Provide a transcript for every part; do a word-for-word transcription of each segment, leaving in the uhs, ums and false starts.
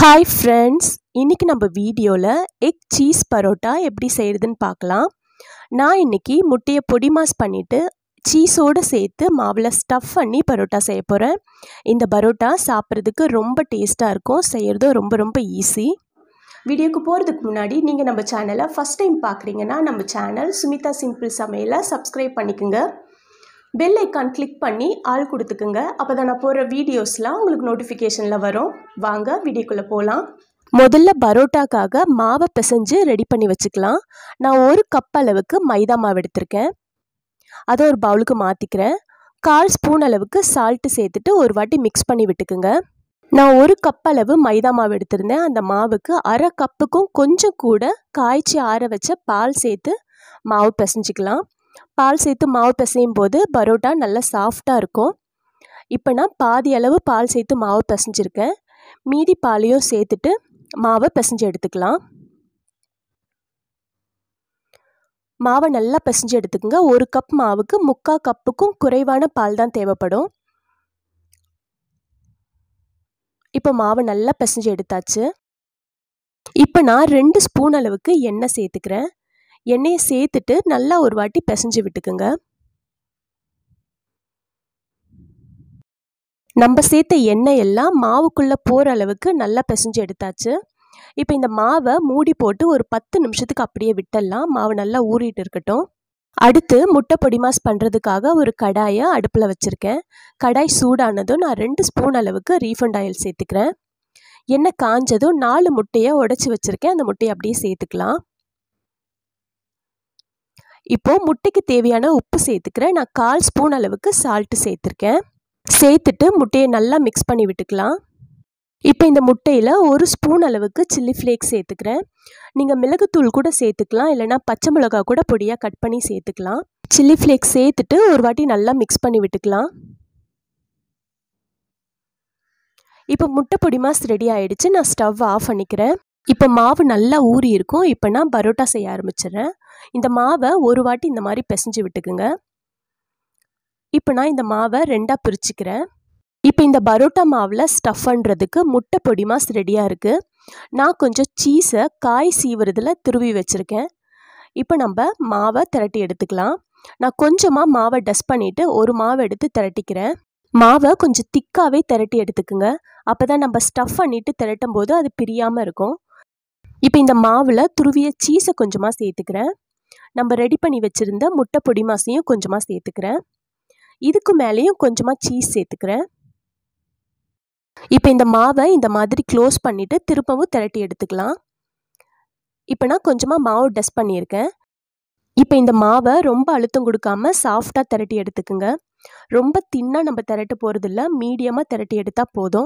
Hi friends, இன்றைக்கி நம்ம வீடியோவில் எக் சீஸ் பரோட்டா எப்படி செய்கிறதுன்னு பார்க்கலாம். நான் இன்றைக்கி முட்டையை பொடி மாஸ் பண்ணிவிட்டு சீஸோடு சேர்த்து மாவில் ஸ்டஃப் பண்ணி பரோட்டா செய்ய போகிறேன். இந்த பரோட்டா சாப்பிட்றதுக்கு ரொம்ப டேஸ்ட்டாக இருக்கும், செய்கிறதும் ரொம்ப ரொம்ப ஈஸி. வீடியோக்கு போகிறதுக்கு முன்னாடி நீங்கள் நம்ம சேனலை ஃபஸ்ட் டைம் பார்க்குறீங்கன்னா நம்ம சேனல் சுமிதா சிம்பிள் சமையலை சப்ஸ்கிரைப் பண்ணிக்கோங்க. பெல் ஐக்கான் கிளிக் பண்ணி ஆள் கொடுத்துக்குங்க. அப்போ தான் நான் போடுற வீடியோஸ்லாம் உங்களுக்கு நோட்டிஃபிகேஷனில் வரும். வாங்க வீடியோக்குள்ளே போகலாம். முதல்ல பரோட்டாக்காக மாவை பிசைஞ்சு ரெடி பண்ணி வச்சுக்கலாம். நான் ஒரு கப் அளவுக்கு மைதா மாவு எடுத்திருக்கேன், அதை ஒரு பவுலுக்கு மாற்றிக்கிறேன். கால் ஸ்பூன் அளவுக்கு சால்ட்டு சேர்த்துட்டு ஒரு வாட்டி மிக்ஸ் பண்ணி விட்டுக்குங்க. நான் ஒரு கப் அளவு மைதா மாவு எடுத்திருந்தேன். அந்த மாவுக்கு அரை கப்புக்கும் கொஞ்சம் கூட காய்ச்சி ஆற வச்ச பால் சேர்த்து மாவு பிசைஞ்சிக்கலாம். பால் சேர்த்து மாவு பிசையும் போது பரோட்டா நல்லா சாஃப்டாக இருக்கும். இப்போ நான் பாதி அளவு பால் சேர்த்து மாவு பிசைஞ்சிருக்கேன். மீதி பாலையும் சேர்த்துட்டு மாவை பிசைஞ்சு எடுத்துக்கலாம். மாவை நல்லா பிசைஞ்சு எடுத்துக்கோங்க. ஒரு கப் மாவுக்கு முக்கால் கப்புக்கும் குறைவான பால் தான் தேவைப்படும். இப்போ மாவை நல்லா பிசைஞ்சு எடுத்தாச்சு. இப்போ நான் ரெண்டு ஸ்பூன் அளவுக்கு எண்ணெய் சேர்த்துக்கிறேன். எண்ணெயை சேர்த்துட்டு நல்லா ஒரு வாட்டி பிசைஞ்சு விட்டுக்குங்க. நம்ம சேர்த்த எண்ணெய் எல்லாம் மாவுக்குள்ளே போகிற அளவுக்கு நல்லா பிசைஞ்சு எடுத்தாச்சு. இப்போ இந்த மாவை மூடி போட்டு ஒரு பத்து நிமிஷத்துக்கு அப்படியே விட்டுடலாம். மாவு நல்லா ஊறிட்டு இருக்கட்டும். அடுத்து முட்டை பொடி மாஸ் பண்ணுறதுக்காக ஒரு கடாயை அடுப்பில் வச்சுருக்கேன். கடாய் சூடானதும் நான் ரெண்டு ஸ்பூன் அளவுக்கு ரீஃபண்ட் ஆயில் சேர்த்துக்கிறேன். எண்ணெய் காஞ்சதும் நாலு முட்டையை உடச்சி வச்சுருக்கேன். அந்த முட்டையை அப்படியே சேர்த்துக்கலாம். இப்போ முட்டைக்கு தேவையான உப்பு சேர்த்துக்கிறேன். நான் கால் ஸ்பூன் அளவுக்கு சால்ட்டு சேர்த்துருக்கேன். சேர்த்துட்டு முட்டையை நல்லா மிக்ஸ் பண்ணி விட்டுக்கலாம். இப்போ இந்த முட்டையில் ஒரு ஸ்பூன் அளவுக்கு சில்லி ஃப்ளேக்ஸ் சேர்த்துக்கிறேன். நீங்கள் மிளகுத்தூள் கூட சேர்த்துக்கலாம், இல்லைனா பச்சை மிளகா கூட பொடியாக கட் பண்ணி சேர்த்துக்கலாம். சில்லி ஃப்ளேக்ஸ் சேர்த்துட்டு ஒரு வாட்டி நல்லா மிக்ஸ் பண்ணி விட்டுக்கலாம். இப்போ முட்டை பொடி மாஸ் ரெடி ஆகிடுச்சு. நான் ஸ்டவ் ஆஃப் பண்ணிக்கிறேன். இப்போ மாவு நல்லா ஊறி இருக்கும். இப்போ நான் பரோட்டா செய்ய ஆரம்பிச்சிடுறேன். இந்த மாவை ஒரு வாட்டி இந்த மாதிரி பிசைஞ்சு விட்டுக்குங்க. இப்போ நான் இந்த மாவை ரெண்டாக பிரிச்சுக்கிறேன். இப்போ இந்த பரோட்டா மாவில் ஸ்டஃப் பண்ணுறதுக்கு முட்டை பொடி மாஸ் ரெடியாக இருக்குது. நான் கொஞ்சம் சீஸை காய் சீவுறதில் துருவி வச்சுருக்கேன். இப்போ நம்ம மாவை திரட்டி எடுத்துக்கலாம். நான் கொஞ்சமாக மாவை டஸ்ட் பண்ணிவிட்டு ஒரு மாவை எடுத்து திரட்டிக்கிறேன். மாவை கொஞ்சம் திக்காகவே திரட்டி எடுத்துக்குங்க. அப்போ தான் நம்ம ஸ்டஃப் பண்ணிவிட்டு திரட்டும் போது அது பிரியாமல் இருக்கும். இப்போ இந்த மாவில் துருவிய சீஸை கொஞ்சமாக சேர்த்துக்கிறேன். நம்ம ரெடி பண்ணி வச்சுருந்த முட்டை பொடி மாசையும் கொஞ்சமாக சேர்த்துக்கிறேன். இதுக்கு மேலேயும் கொஞ்சமாக சீஸ் சேர்த்துக்கிறேன். இப்போ இந்த மாவை இந்த மாதிரி க்ளோஸ் பண்ணிவிட்டு திருப்பவும் திரட்டி எடுத்துக்கலாம். இப்போ நான் கொஞ்சமாக மாவு டஸ்ட் பண்ணியிருக்கேன். இப்போ இந்த மாவை ரொம்ப அழுத்தம் கொடுக்காமல் சாஃப்டாக திரட்டி எடுத்துக்குங்க. ரொம்ப தின்னாக நம்ம திரட்ட போகிறதில்ல, மீடியமாக திரட்டி எடுத்தால் போதும்.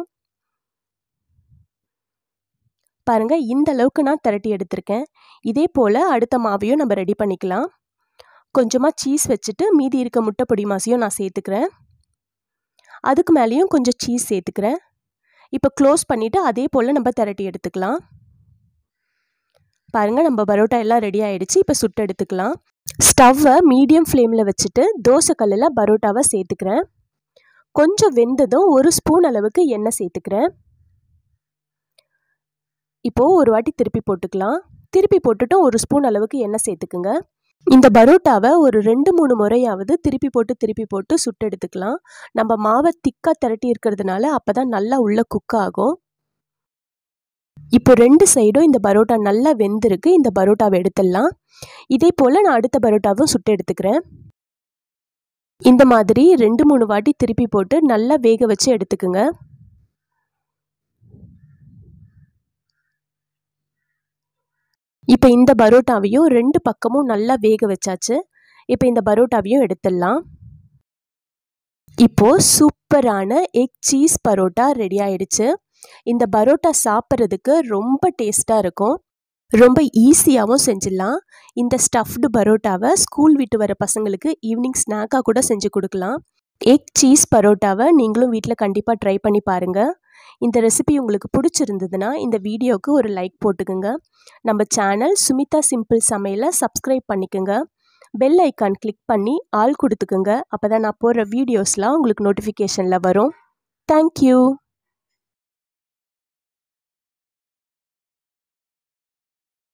பாருங்கள், இந்த அளவுக்கு நான் திரட்டி எடுத்திருக்கேன். இதே போல் அடுத்த மாவையும் நம்ம ரெடி பண்ணிக்கலாம். கொஞ்சமாக சீஸ் வச்சுட்டு மீதி இருக்க முட்டை பொடி மாசையும் நான் சேர்த்துக்கிறேன். அதுக்கு மேலேயும் கொஞ்சம் சீஸ் சேர்த்துக்கிறேன். இப்போ க்ளோஸ் பண்ணிவிட்டு அதே போல் நம்ம திரட்டி எடுத்துக்கலாம். பாருங்கள், நம்ம பரோட்டா எல்லாம் ரெடி ஆகிடுச்சு. இப்போ சுட்டு எடுத்துக்கலாம். ஸ்டவ்வை மீடியம் ஃப்ளேமில் வச்சுட்டு தோசை கல்லில் பரோட்டாவை சேர்த்துக்கிறேன். கொஞ்சம் வெந்ததும் ஒரு ஸ்பூன் அளவுக்கு எண்ணெய் சேர்த்துக்கிறேன். இப்போது ஒரு வாட்டி திருப்பி போட்டுக்கலாம். திருப்பி போட்டுட்டும் ஒரு ஸ்பூன் அளவுக்கு எண்ணெய் சேர்த்துக்குங்க. இந்த பரோட்டாவை ஒரு ரெண்டு மூணு முறையாவது திருப்பி போட்டு திருப்பி போட்டு சுட்டு எடுத்துக்கலாம். நம்ம மாவை திக்காக திரட்டி இருக்கிறதுனால அப்போ தான் நல்லா உள்ள குக் ஆகும். இப்போ ரெண்டு சைடும் இந்த பரோட்டா நல்லா வெந்திருக்கு. இந்த பரோட்டாவை எடுத்துடலாம். இதே போல் நான் அடுத்த பரோட்டாவும் சுட்டு எடுத்துக்கிறேன். இந்த மாதிரி ரெண்டு மூணு வாட்டி திருப்பி போட்டு நல்லா வேக வச்சு எடுத்துக்குங்க. இப்போ இந்த பரோட்டாவையும் ரெண்டு பக்கமும் நல்லா வேக வச்சாச்சு. இப்போ இந்த பரோட்டாவையும் எடுத்துடலாம். இப்போது சூப்பரான எக் சீஸ் பரோட்டா ரெடி ஆயிடுச்சு. இந்த பரோட்டா சாப்பிட்றதுக்கு ரொம்ப டேஸ்ட்டாக இருக்கும். ரொம்ப ஈஸியாகவும் செஞ்சிடலாம். இந்த ஸ்டஃப்டு பரோட்டாவை ஸ்கூல் விட்டு வர பசங்களுக்கு ஈவினிங் ஸ்நாக்காக கூட செஞ்சு கொடுக்கலாம். எக் சீஸ் பரோட்டாவை நீங்களும் வீட்டில் கண்டிப்பாக ட்ரை பண்ணி பாருங்கள். இந்த ரெசிபி உங்களுக்கு பிடிச்சிருந்ததுன்னா இந்த வீடியோவுக்கு ஒரு லைக் போட்டுக்குங்க. நம்ம சேனல் சுமிதா சிம்பிள் சமையலை சப்ஸ்கிரைப் பண்ணிக்கோங்க. பெல் ஐக்கான் கிளிக் பண்ணி ஆள் கொடுத்துக்குங்க. அப்போ தான் நான் போடுற வீடியோஸ்லாம் உங்களுக்கு நோட்டிஃபிகேஷனில் வரும். தேங்க்யூ.